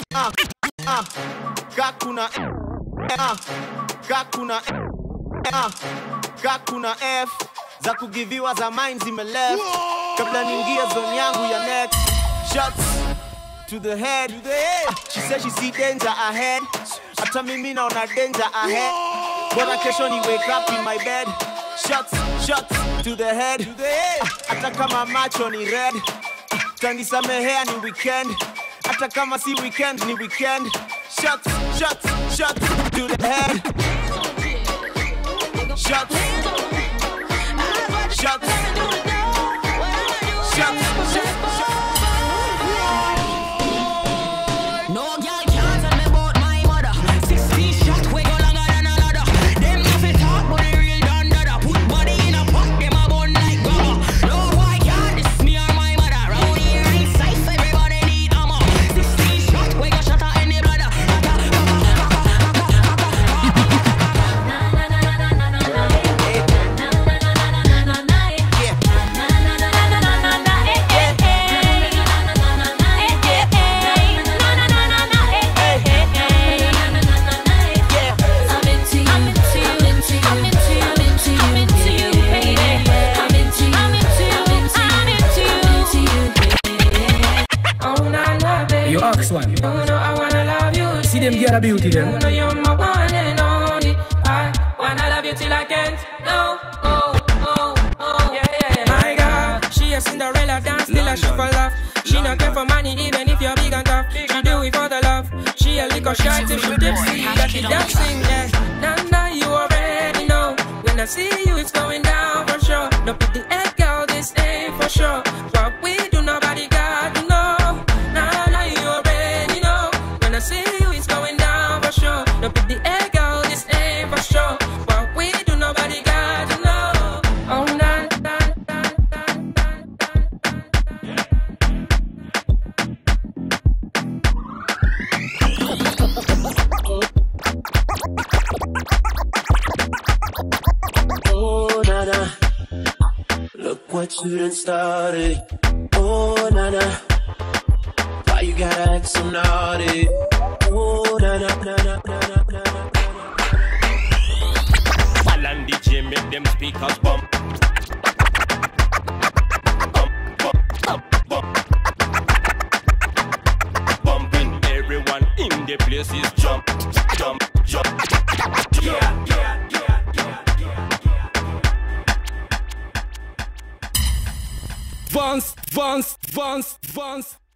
Kakuna F za kugiviwa za mine zimeleft kabla niingia zone yangu ya next. Shots to the head. She said she see danger ahead. Hata mimi naona danger ahead. Bora kesho ni wake up in my bed. Shots to the head. Hata kama macho ni red. Tanisamehea ni weekend. Hata kama si weekend ni weekend. Shots to the head. Shots. No girl can't tell me about my mother. 16 shots we go longer than a ladder. Them nothing talk but they real done dada. Put body in a pot, them a bun like gabba. No boy can't diss me or my mother. Round here in sight, everybody need armor. 16 shots we go shot at any bladder. You ask one. See them get a beauty then. You know you're my one and only. I wanna love you till I can't. No, yeah. My girl, she a Cinderella dance, still a she for love. She not care for money even if you're big and tough. She do it for the love. She a little shy till she tipsy, got the dancing, yeah. Nanda, you already know. When I see you, it's going down for sure. Don't put the egg, girl, this ain't for sure. What we do, nobody got to know. Nanda, you already know. When I see you, it's going down for sure. Don't put the egg, girl, this ain't for sure. What we do, nobody got to know. Oh, nah. Oh, nana, look what you done started. Oh, nana, why you gotta act so naughty? Oh, nana. Alan DJ make them speakers bump. Bumping, everyone in the place is jump. Yeah. Vance.